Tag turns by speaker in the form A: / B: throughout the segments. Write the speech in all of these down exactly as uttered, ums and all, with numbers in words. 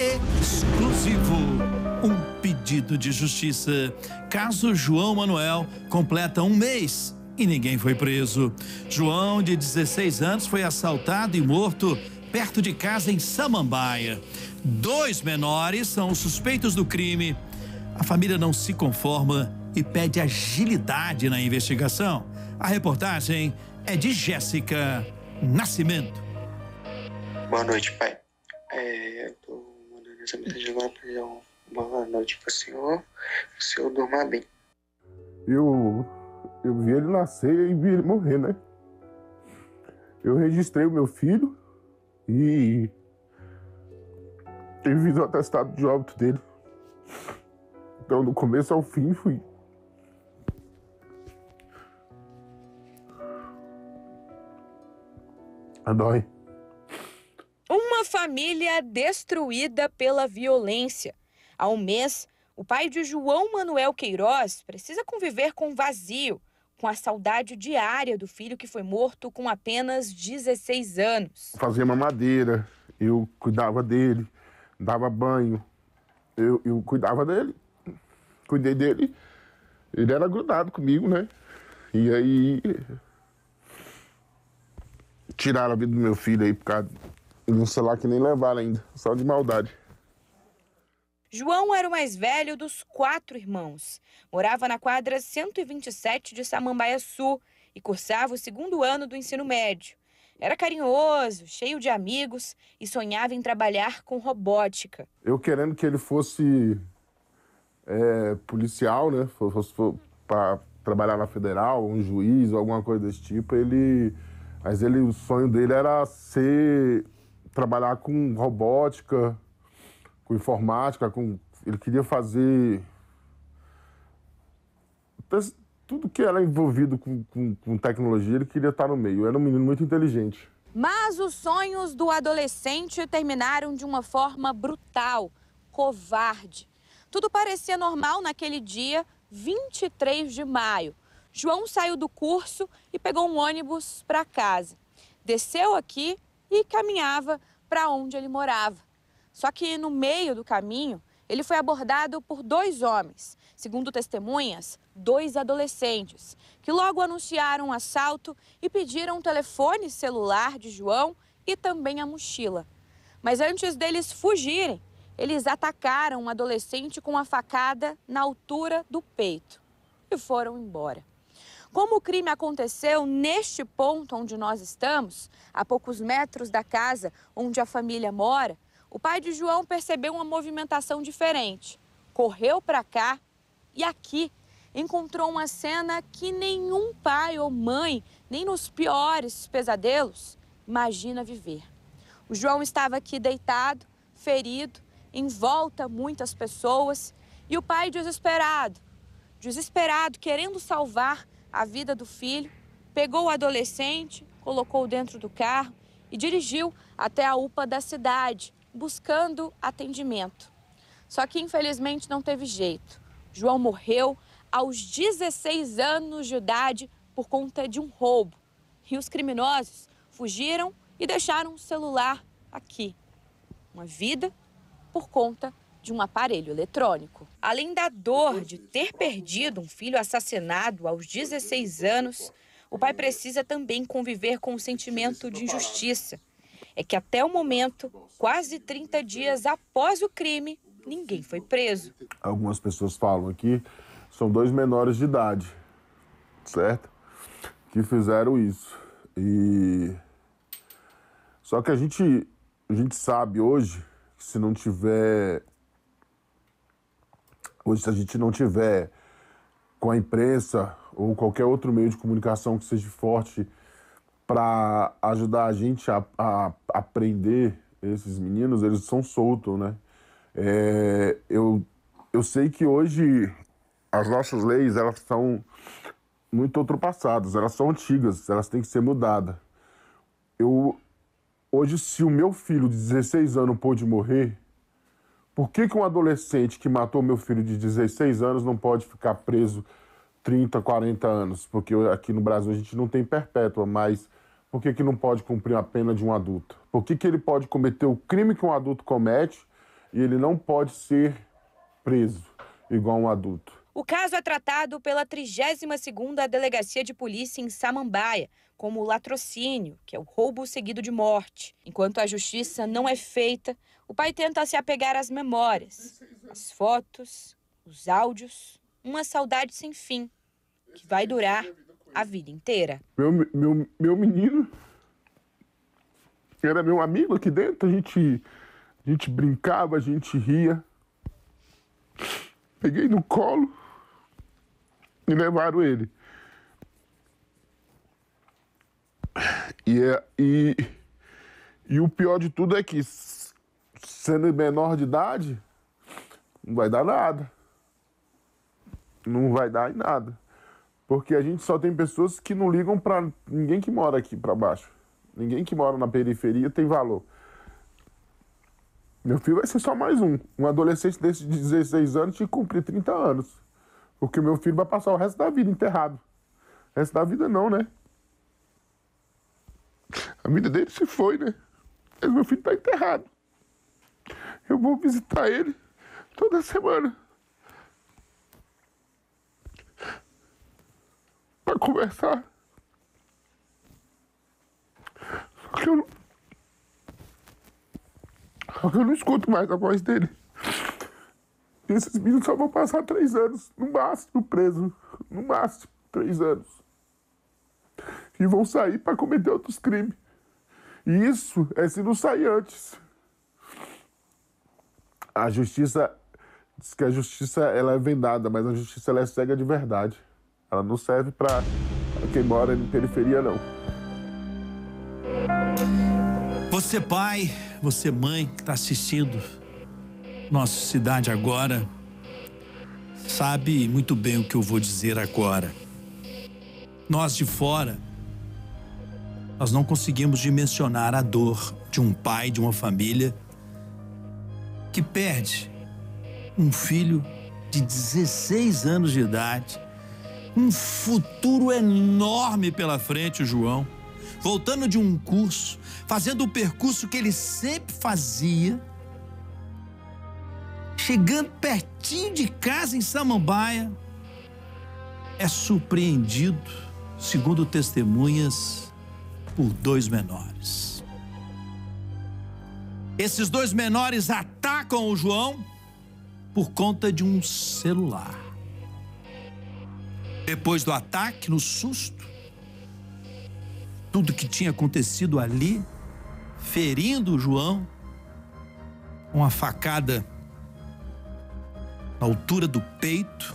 A: exclusivo. Um pedido de justiça. Caso João Manuel completa um mês e ninguém foi preso. João, de dezesseis anos, foi assaltado e morto perto de casa em Samambaia. Dois menores são os suspeitos do crime. A família não se conforma e pede agilidade na investigação. A reportagem é de Jéssica Nascimento.
B: Boa noite, pai. É, eu tô mandando essa mensagem agora para dar uma boa noite para o senhor. Que o senhor durma bem.
C: Eu, eu vi ele nascer e vi ele morrer, né? Eu registrei o meu filho e eu fiz o atestado de óbito dele. Então, do começo ao fim, fui. Dói.
D: Uma família destruída pela violência. Há um mês, o pai de João Manuel Queiroz precisa conviver com vazio, com a saudade diária do filho que foi morto com apenas dezesseis anos.
C: Fazia mamadeira, eu cuidava dele, dava banho, eu, eu cuidava dele, cuidei dele. Ele era grudado comigo, né? E aí tiraram a vida do meu filho aí por causa de um celular que nem levaram ainda, só de maldade.
D: João era o mais velho dos quatro irmãos. Morava na quadra cento e vinte e sete de Samambaia Sul e cursava o segundo ano do ensino médio. Era carinhoso, cheio de amigos e sonhava em trabalhar com robótica.
C: Eu querendo que ele fosse é, policial, né? Fosse, fosse para trabalhar na federal, um juiz ou alguma coisa desse tipo, ele... Mas ele, o sonho dele era ser, trabalhar com robótica, com informática, com, ele queria fazer tudo que era envolvido com, com, com tecnologia, ele queria estar no meio. Era um menino muito inteligente.
D: Mas os sonhos do adolescente terminaram de uma forma brutal, covarde. Tudo parecia normal naquele dia, vinte e três de maio. João saiu do curso e pegou um ônibus para casa. Desceu aqui e caminhava para onde ele morava. Só que no meio do caminho, ele foi abordado por dois homens. Segundo testemunhas, dois adolescentes, que logo anunciaram um assalto e pediram o telefone celular de João e também a mochila. Mas antes deles fugirem, eles atacaram um adolescente com uma facada na altura do peito e foram embora. Como o crime aconteceu neste ponto onde nós estamos, a poucos metros da casa onde a família mora, o pai de João percebeu uma movimentação diferente. Correu para cá e aqui encontrou uma cena que nenhum pai ou mãe, nem nos piores pesadelos, imagina viver. O João estava aqui deitado, ferido, em volta muitas pessoas, e o pai desesperado, desesperado, querendo salvar a vida do filho, pegou o adolescente, colocou dentro do carro e dirigiu até a U P A da cidade, buscando atendimento. Só que infelizmente não teve jeito. João morreu aos dezesseis anos de idade por conta de um roubo. E os criminosos fugiram e deixaram o celular aqui. Uma vida por conta de um aparelho eletrônico. Além da dor de ter perdido um filho assassinado aos dezesseis anos, o pai precisa também conviver com o sentimento de injustiça. É que até o momento, quase trinta dias após o crime, ninguém foi preso.
C: Algumas pessoas falam aqui, são dois menores de idade, certo? Que fizeram isso. E... Só que a gente, a gente sabe hoje que se não tiver... Hoje, se a gente não tiver com a imprensa ou qualquer outro meio de comunicação que seja forte para ajudar a gente a, a, a prender esses meninos, eles são soltos, né? É, eu, eu sei que hoje as nossas leis, elas são muito ultrapassadas, elas são antigas, elas têm que ser mudadas. Eu, hoje, se o meu filho de dezesseis anos pôde morrer, por que que um adolescente que matou meu filho de dezesseis anos não pode ficar preso trinta, quarenta anos? Porque aqui no Brasil a gente não tem perpétua, mas por que que não pode cumprir a pena de um adulto? Por que que ele pode cometer o crime que um adulto comete e ele não pode ser preso igual um adulto.
D: O caso é tratado pela trigésima segunda Delegacia de Polícia em Samambaia, como latrocínio, que é o roubo seguido de morte. Enquanto a justiça não é feita, o pai tenta se apegar às memórias, às fotos, os áudios, uma saudade sem fim, que vai durar a vida inteira.
C: Meu, meu, meu menino era meu amigo aqui dentro, a gente, a gente brincava, a gente ria. Peguei no colo e levaram ele. E, e, e o pior de tudo é que, sendo menor de idade, não vai dar nada. Não vai dar em nada. Porque a gente só tem pessoas que não ligam pra ninguém que mora aqui pra baixo. Ninguém que mora na periferia tem valor. Meu filho vai ser só mais um. Um adolescente desse de dezesseis anos tinha que cumprir trinta anos. Porque meu filho vai passar o resto da vida enterrado. O resto da vida não, né? A vida dele se foi, né? Mas meu filho tá enterrado. Eu vou visitar ele toda semana. Pra conversar. Só que eu não... Só que eu não escuto mais a voz dele. E esses meninos só vão passar três anos, no máximo, preso. No máximo, três anos. E vão sair para cometer outros crimes. E isso é se não sair antes. A justiça... Diz que a justiça ela é vendada, mas a justiça ela é cega de verdade. Ela não serve para quem mora em periferia, não.
A: Você pai, você mãe que está assistindo Nossa Cidade Agora, sabe muito bem o que eu vou dizer agora. Nós de fora, nós não conseguimos dimensionar a dor de um pai, de uma família que perde um filho de dezesseis anos de idade, um futuro enorme pela frente, o João, voltando de um curso, fazendo o percurso que ele sempre fazia, chegando pertinho de casa em Samambaia, é surpreendido, segundo testemunhas, por dois menores. Esses dois menores atacam o João por conta de um celular. Depois do ataque, no susto, tudo que tinha acontecido ali, ferindo o João, uma facada na altura do peito,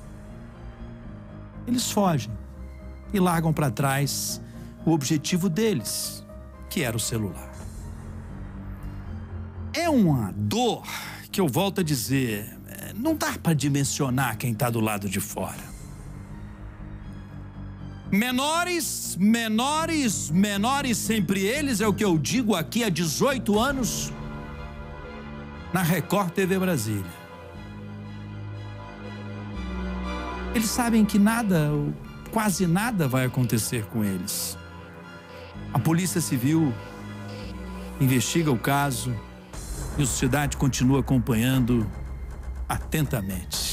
A: eles fogem e largam para trás o objetivo deles, que era o celular. É uma dor que eu volto a dizer, não dá para dimensionar quem está do lado de fora. Menores, menores, menores, sempre eles, é o que eu digo aqui há dezoito anos, na Record T V Brasília. Eles sabem que nada, quase nada vai acontecer com eles. A Polícia Civil investiga o caso e a sociedade continua acompanhando atentamente.